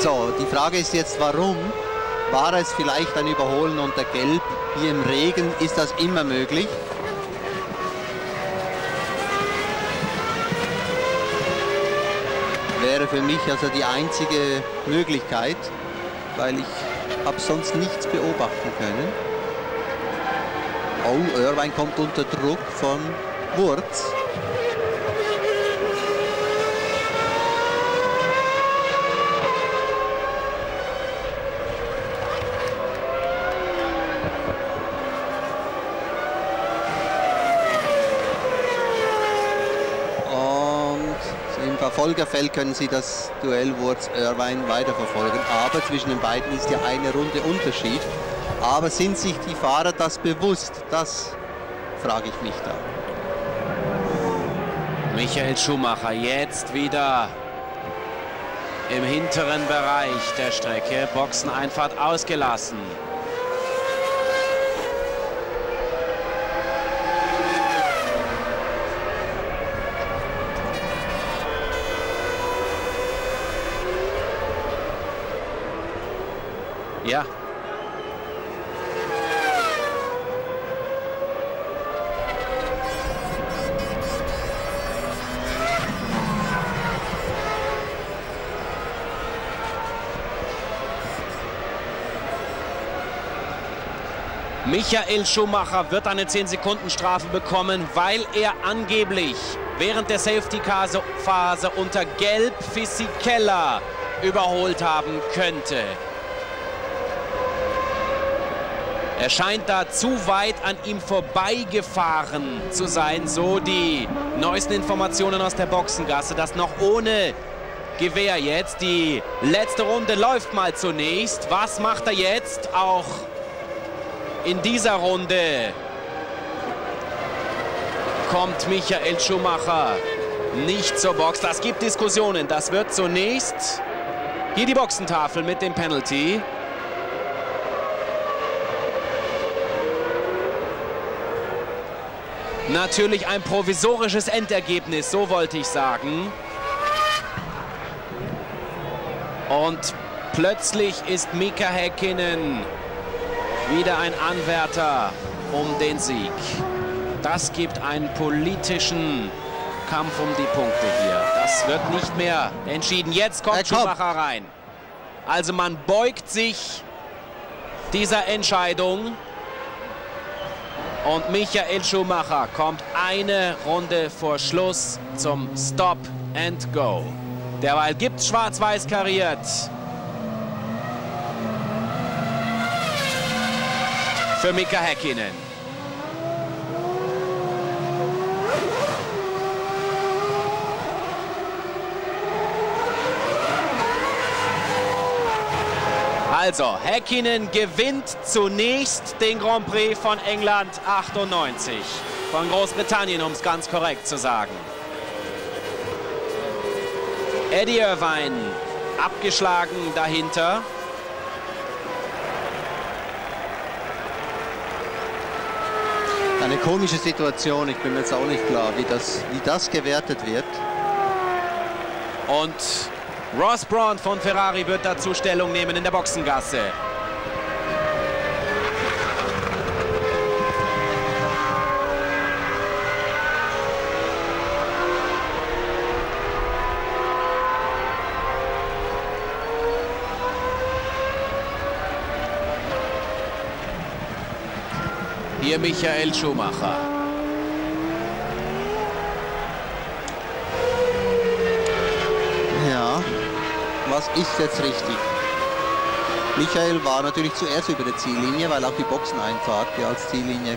So, die Frage ist jetzt, warum? War es vielleicht ein Überholen unter Gelb? Hier im Regen ist das immer möglich. Wäre für mich also die einzige Möglichkeit, weil ich habe sonst nichts beobachten können. Oh, Irvine kommt unter Druck von Wurz. Im Verfolgerfeld können Sie das Duell Wurz-Irvine weiterverfolgen. Aber zwischen den beiden ist ja eine Runde Unterschied. Aber sind sich die Fahrer das bewusst? Das frage ich mich da. Michael Schumacher jetzt wieder im hinteren Bereich der Strecke. Boxeneinfahrt ausgelassen. Ja. Michael Schumacher wird eine 10-Sekunden-Strafe bekommen, weil er angeblich während der Safety-Car-Phase unter Gelb Fisichella überholt haben könnte. Er scheint da zu weit an ihm vorbeigefahren zu sein, so die neuesten Informationen aus der Boxengasse. Das noch ohne Gewehr jetzt. Die letzte Runde läuft mal zunächst. Was macht er jetzt? Auch in dieser Runde kommt Michael Schumacher nicht zur Box. Das gibt Diskussionen. Das wird zunächst hier die Boxentafel mit dem Penalty. Natürlich ein provisorisches Endergebnis, so wollte ich sagen. Und plötzlich ist Mika Häkkinen wieder ein Anwärter um den Sieg. Das gibt einen politischen Kampf um die Punkte hier. Das wird nicht mehr entschieden. Jetzt kommt Schumacher rein. Also man beugt sich dieser Entscheidung. Und Michael Schumacher kommt eine Runde vor Schluss zum Stop and Go. Derweil gibt es schwarz-weiß kariert für Mika Häkkinen. Also, Häkkinen gewinnt zunächst den Grand Prix von England 98. Von Großbritannien, um es ganz korrekt zu sagen. Eddie Irvine abgeschlagen dahinter. Eine komische Situation, ich bin mir jetzt auch nicht klar, wie das gewertet wird. Und Ross Brawn von Ferrari wird dazu Stellung nehmen in der Boxengasse. Hier Michael Schumacher. Ja, was ist jetzt richtig? Michael war natürlich zuerst über der Ziellinie, weil auch die Boxeneinfahrt ja als Ziellinie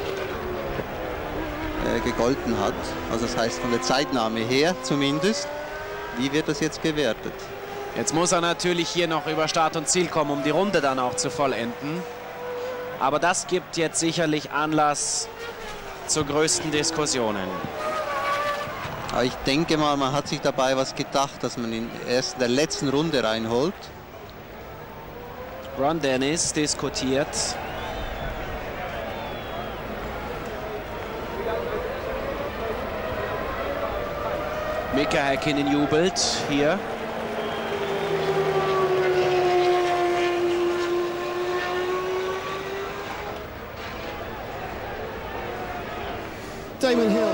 gegolten hat. Also das heißt von der Zeitnahme her zumindest. Wie wird das jetzt gewertet? Jetzt muss er natürlich hier noch über Start und Ziel kommen, um die Runde dann auch zu vollenden. Aber das gibt jetzt sicherlich Anlass zu größten Diskussionen. Aber ich denke mal, man hat sich dabei was gedacht, dass man ihn erst in der letzten Runde reinholt. Ron Dennis diskutiert. Mika Häkkinen jubelt hier. Damon Hill.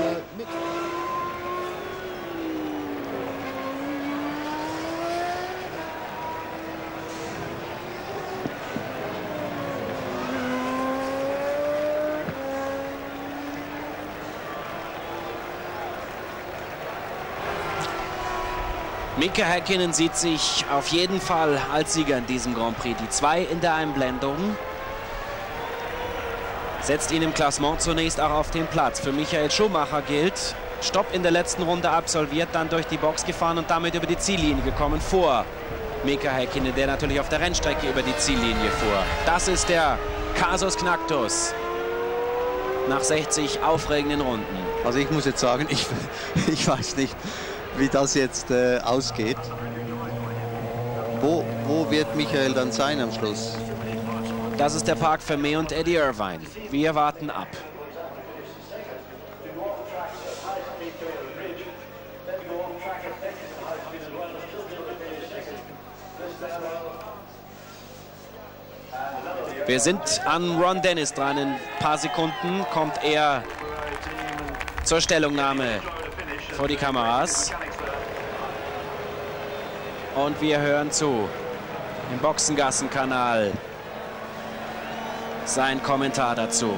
Mika Häkkinen sieht sich auf jeden Fall als Sieger in diesem Grand Prix. Die 2 in der Einblendung setzt ihn im Klassement zunächst auch auf den Platz. Für Michael Schumacher gilt, Stopp in der letzten Runde absolviert, dann durch die Box gefahren und damit über die Ziellinie gekommen vor Mika Häkkinen, der natürlich auf der Rennstrecke über die Ziellinie fuhr. Das ist der Kasus Knacktus nach 60 aufregenden Runden. Also ich muss jetzt sagen, ich weiß nicht, wie das jetzt ausgeht. Wo wird Michael dann sein am Schluss? Das ist der Parc Fermé und Eddie Irvine. Wir warten ab. Wir sind an Ron Dennis dran. In ein paar Sekunden kommt er zur Stellungnahme vor die Kameras. Und wir hören zu im Boxengassenkanal sein Kommentar dazu.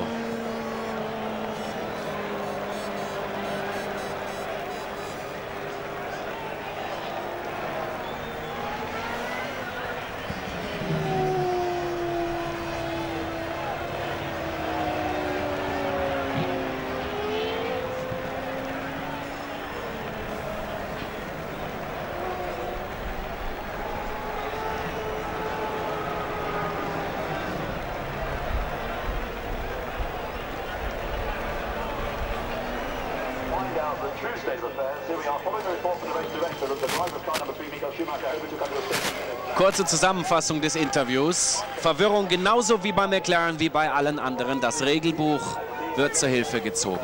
Kurze Zusammenfassung des Interviews. Verwirrung genauso wie bei McLaren wie bei allen anderen. Das Regelbuch wird zur Hilfe gezogen.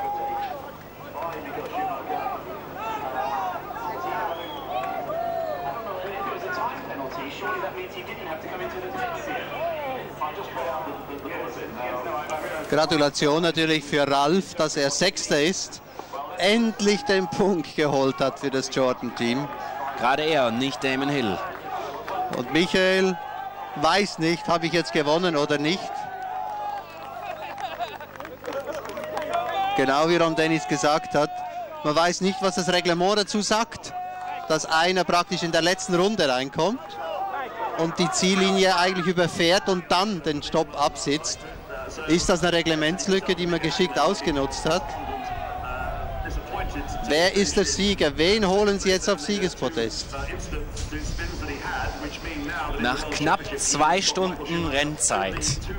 Gratulation natürlich für Ralf, dass er Sechster ist. Endlich den Punkt geholt hat für das Jordan-Team. Gerade er und nicht Damon Hill. Und Michael weiß nicht, habe ich jetzt gewonnen oder nicht. Genau wie Ron Dennis gesagt hat, man weiß nicht, was das Reglement dazu sagt, dass einer praktisch in der letzten Runde reinkommt und die Ziellinie eigentlich überfährt und dann den Stopp absitzt. Ist das eine Reglementslücke, die man geschickt ausgenutzt hat? Wer ist der Sieger? Wen holen Sie jetzt aufs Siegespodest? Nach knapp 2 Stunden Rennzeit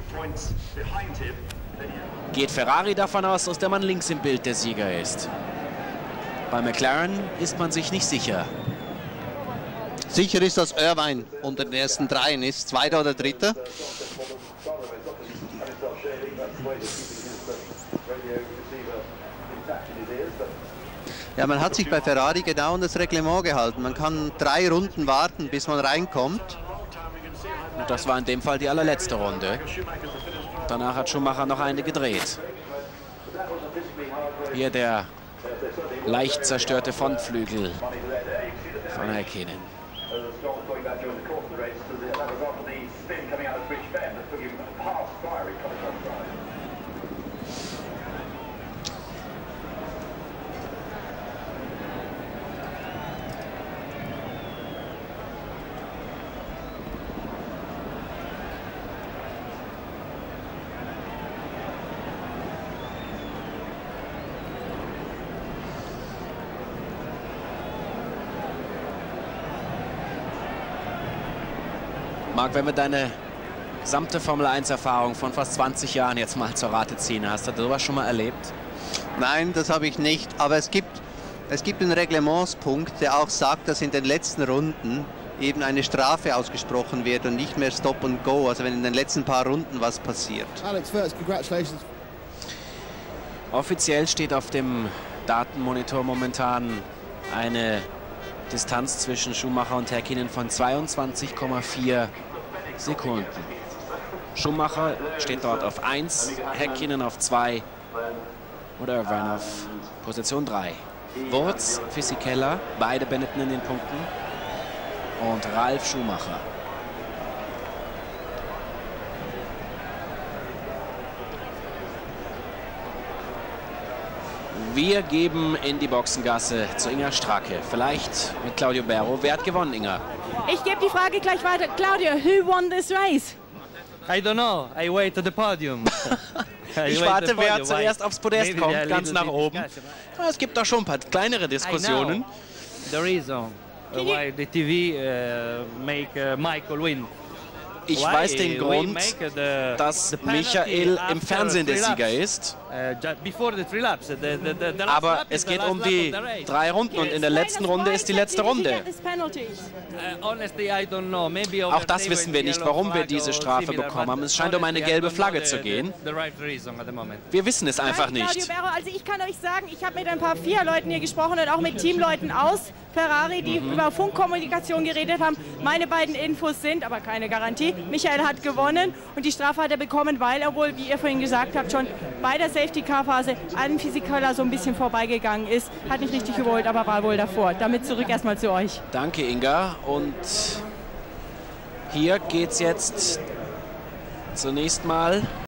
geht Ferrari davon aus, dass der Mann links im Bild der Sieger ist. Bei McLaren ist man sich nicht sicher. Sicher ist, dass Irvine unter den ersten 3 ist, Zweiter oder Dritter. Ja, man hat sich bei Ferrari genau an das Reglement gehalten. Man kann 3 Runden warten, bis man reinkommt. Und das war in dem Fall die allerletzte Runde. Danach hat Schumacher noch eine gedreht. Hier der leicht zerstörte Frontflügel von Häkkinen. Marc, wenn wir deine gesamte Formel-1-Erfahrung von fast 20 Jahren jetzt mal zur Rate ziehen, hast du sowas schon mal erlebt? Nein, das habe ich nicht. Aber es gibt einen Reglementspunkt, der auch sagt, dass in den letzten Runden eben eine Strafe ausgesprochen wird und nicht mehr Stop and Go. Also wenn in den letzten paar Runden was passiert. Alex, first, congratulations. Offiziell steht auf dem Datenmonitor momentan eine Distanz zwischen Schumacher und Häkkinen von 22,4 Sekunden. Schumacher steht dort auf 1, Häkkinen auf 2 oder Irvine auf Position 3. Wurz, Fisichella, beide Benetton in den Punkten. Und Ralf Schumacher. Wir geben in die Boxengasse zu Inga Stracke. Vielleicht mit Claudio Berro. Wer hat gewonnen, Inga? Ich gebe die Frage gleich weiter. Claudio, who won this race? I don't know. I wait to the podium. Ich warte, wer zuerst aufs Podest kommt, ganz nach oben. Es gibt doch schon ein paar kleinere Diskussionen. The reason why the TV make Michael win. Ich weiß den Grund, dass Michael im Fernsehen der Sieger ist. Aber es geht um die 3 Runden und in der letzten Runde ist die letzte Runde. Auch das wissen wir nicht, warum wir diese Strafe bekommen haben. Es scheint um eine gelbe Flagge zu gehen. Wir wissen es einfach nicht. Also ich kann euch sagen, ich habe mit ein paar FIA-Leuten hier gesprochen und auch mit Teamleuten aus Ferrari, die über Funkkommunikation geredet haben. Meine beiden Infos sind, aber keine Garantie, Michael hat gewonnen und die Strafe hat er bekommen, weil er wohl, wie ihr vorhin gesagt habt, schon bei der Safety-Car-Phase an Fisichella so ein bisschen vorbeigegangen ist. Hat nicht richtig überholt, aber war wohl davor. Damit zurück erstmal zu euch. Danke, Inga. Und hier geht's jetzt zunächst mal